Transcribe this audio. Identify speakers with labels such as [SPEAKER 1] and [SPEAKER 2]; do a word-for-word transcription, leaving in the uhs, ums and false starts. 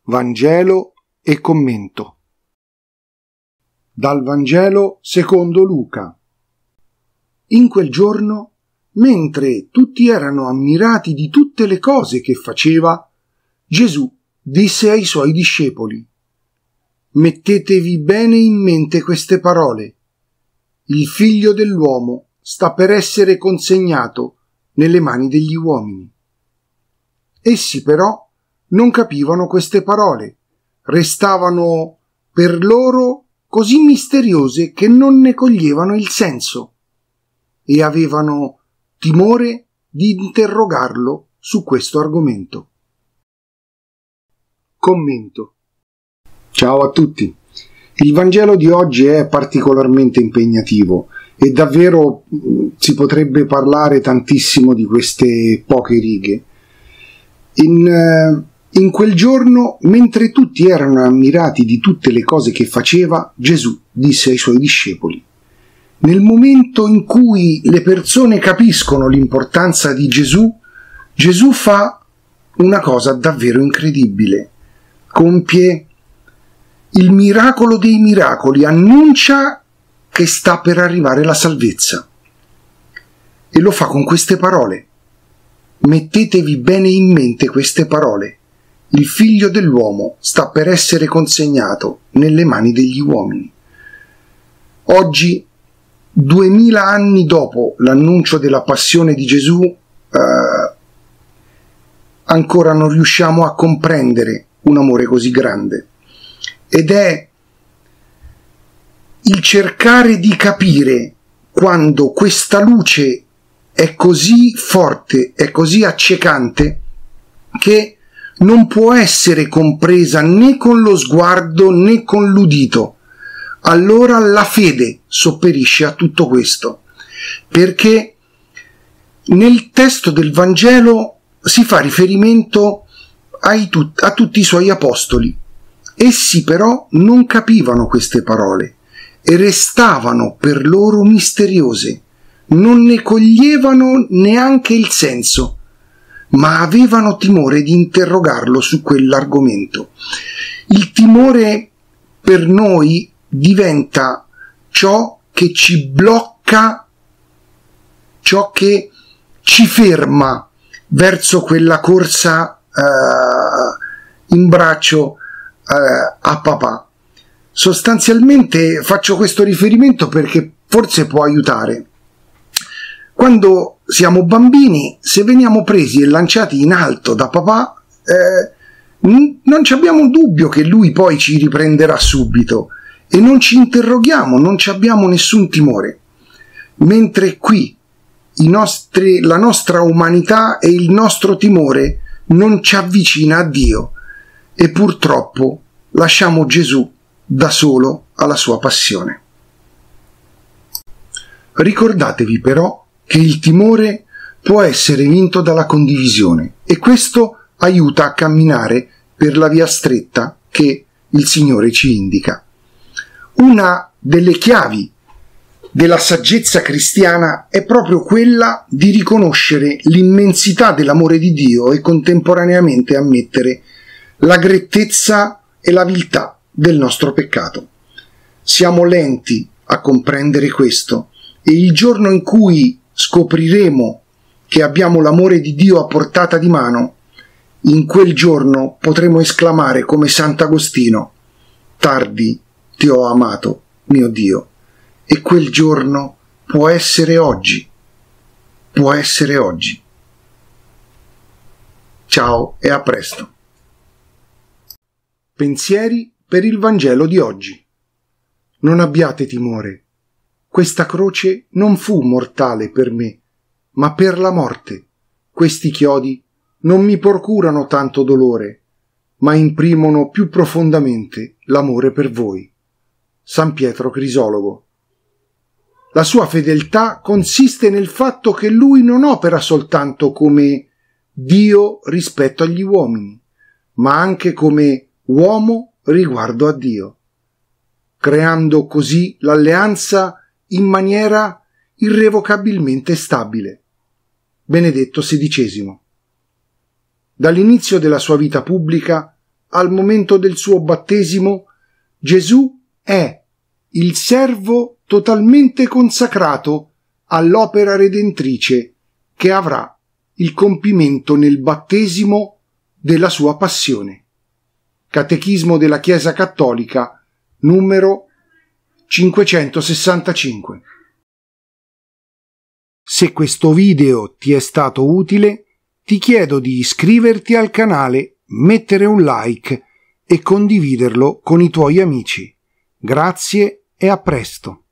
[SPEAKER 1] Vangelo e commento. Dal Vangelo secondo Luca. In quel giorno, mentre tutti erano ammirati di tutte le cose che faceva, Gesù disse ai suoi discepoli: «Mettetevi bene in mente queste parole. Il Figlio dell'uomo sta per essere consegnato nelle mani degli uomini». Essi però non capivano queste parole, restavano per loro così misteriose che non ne coglievano il senso e avevano timore di interrogarlo su questo argomento. Commento. Ciao a tutti. Il Vangelo di oggi è particolarmente impegnativo e davvero si potrebbe parlare tantissimo di queste poche righe. In, in quel giorno, mentre tutti erano ammirati di tutte le cose che faceva, Gesù disse ai suoi discepoli: nel momento in cui le persone capiscono l'importanza di Gesù, Gesù fa una cosa davvero incredibile. Compie il miracolo dei miracoli, annuncia che sta per arrivare la salvezza. E lo fa con queste parole. Mettetevi bene in mente queste parole. Il Figlio dell'uomo sta per essere consegnato nelle mani degli uomini. Oggi, duemila anni dopo l'annuncio della passione di Gesù, eh, ancora non riusciamo a comprendere un amore così grande. Ed è il cercare di capire quando questa luce è così forte, è così accecante, che non può essere compresa né con lo sguardo né con l'udito. Allora la fede sopperisce a tutto questo, perché nel testo del Vangelo si fa riferimento ai tut- a tutti i suoi apostoli. Essi però non capivano queste parole e restavano per loro misteriose. Non ne coglievano neanche il senso, ma avevano timore di interrogarlo su quell'argomento. Il timore per noi diventa ciò che ci blocca, ciò che ci ferma verso quella corsa uh, in braccio uh, a papà. Sostanzialmente faccio questo riferimento perché forse può aiutare. Quando siamo bambini, se veniamo presi e lanciati in alto da papà, eh, n- non ci abbiamo dubbio che lui poi ci riprenderà subito e non ci interroghiamo, non ci abbiamo nessun timore. Mentre qui i nostri, la nostra umanità e il nostro timore non ci avvicina a Dio e purtroppo lasciamo Gesù da solo alla sua passione. Ricordatevi però che il timore può essere vinto dalla condivisione e questo aiuta a camminare per la via stretta che il Signore ci indica. Una delle chiavi della saggezza cristiana è proprio quella di riconoscere l'immensità dell'amore di Dio e contemporaneamente ammettere la grettezza e la viltà del nostro peccato. Siamo lenti a comprendere questo e il giorno in cui scopriremo che abbiamo l'amore di Dio a portata di mano, in quel giorno potremo esclamare come Sant'Agostino: tardi ti ho amato, mio Dio. E quel giorno può essere oggi, può essere oggi. Ciao e a presto. Pensieri per il Vangelo di oggi. Non abbiate timore. Questa croce non fu mortale per me, ma per la morte. Questi chiodi non mi procurano tanto dolore, ma imprimono più profondamente l'amore per voi. San Pietro Crisologo. La sua fedeltà consiste nel fatto che lui non opera soltanto come Dio rispetto agli uomini, ma anche come uomo riguardo a Dio, creando così l'alleanza in maniera irrevocabilmente stabile. Benedetto sedicesimo. Dall'inizio della sua vita pubblica al momento del suo battesimo, Gesù è il servo totalmente consacrato all'opera redentrice che avrà il compimento nel battesimo della sua passione. Catechismo della Chiesa Cattolica, numero cinquecentosessantacinque. Se questo video ti è stato utile, ti chiedo di iscriverti al canale, mettere un like e condividerlo con i tuoi amici. Grazie e a presto.